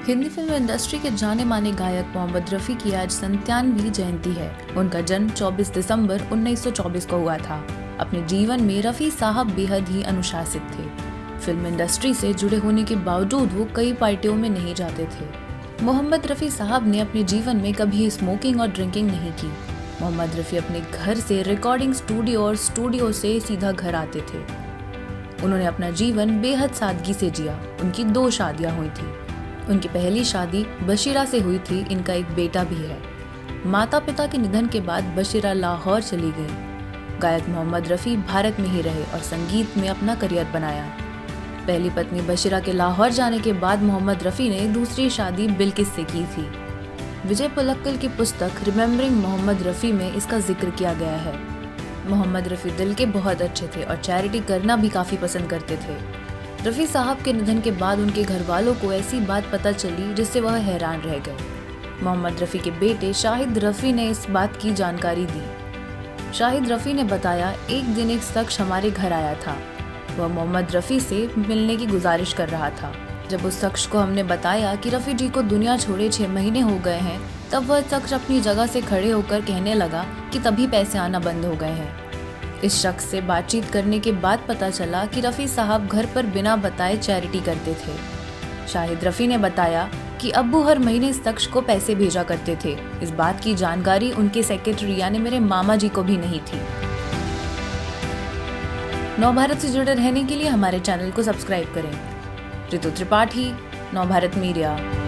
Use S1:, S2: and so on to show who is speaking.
S1: Hindi film industry के जाने माने गायक मोहम्मद रफ़ी की आज 97वीं जयंती है। उनका जन्म 24 दिसंबर 1924 को हुआ था। अपने जीवन में रफ़ी साहब बेहद ही अनुशासित थे। फिल्म इंडस्ट्री से जुड़े होने के बावजूद वो कई पार्टियों में नहीं जाते थे। मोहम्मद रफ़ी साहब ने अपने जीवन में कभी स्मोकिंग और ड्रिंकिंग नहीं की। मोहम्मद रफ़ी अपने घर से रिकॉर्डिंग स्टूडियो और स्टूडियो से सीधा घर आते थे। उन्होंने अपना जीवन बेहद सादगी से जिया। उनकी 2 शादियां हुई थी। उनकी पहली शादी बशीरा से हुई थी। इनका एक बेटा भी है। माता पिता के निधन के बाद बशीरा लाहौर चली गई। गायक मोहम्मद रफ़ी भारत में ही रहे और संगीत में अपना करियर बनाया। पहली पत्नी बशीरा के लाहौर जाने के बाद मोहम्मद रफ़ी ने दूसरी शादी बिल्किस से की थी। विजय पलक्कल की पुस्तक रिमेम्बरिंग मोहम्मद रफ़ी में इसका जिक्र किया गया है। मोहम्मद रफ़ी दिल के बहुत अच्छे थे और चैरिटी करना भी काफ़ी पसंद करते थे। रफ़ी साहब के निधन के बाद उनके घर वालों को ऐसी बात पता चली जिससे वह हैरान रह गए। मोहम्मद रफ़ी के बेटे शाहिद रफ़ी ने इस बात की जानकारी दी। शाहिद रफ़ी ने बताया, एक दिन एक शख्स हमारे घर आया था। वह मोहम्मद रफ़ी से मिलने की गुजारिश कर रहा था। जब उस शख्स को हमने बताया कि रफ़ी जी को दुनिया छोड़े 6 महीने हो गए हैं, तब वह शख्स अपनी जगह से खड़े होकर कहने लगा कि तभी पैसे आना बंद हो गए हैं। इस शख्स से बातचीत करने के बाद पता चला कि रफ़ी साहब घर पर बिना बताए चैरिटी करते थे। शाहिद रफ़ी ने बताया कि अब्बू हर महीने इस शख्स को पैसे भेजा करते थे। इस बात की जानकारी उनके सेक्रेटरी यानी मेरे मामा जी को भी नहीं थी। नवभारत से जुड़े रहने के लिए हमारे चैनल को सब्सक्राइब करें। ऋतु त्रिपाठी, नवभारत मीडिया।